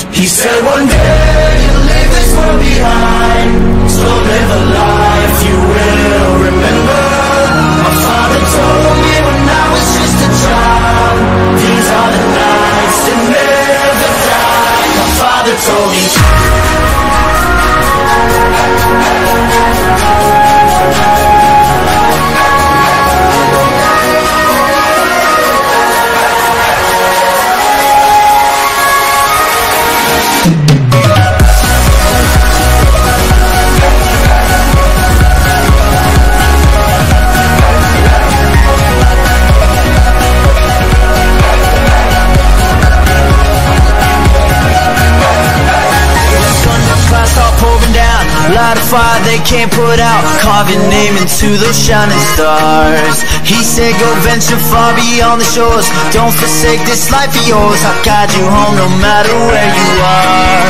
He said one day you'll leave this world behind, so live a life you will remember. My father told me when I was just a child, these are the nights that never die. My father told me. Light a fire they can't put out, carve your name into those shining stars. He said go venture far beyond the shores, don't forsake this life of yours. I'll guide you home no matter where you are.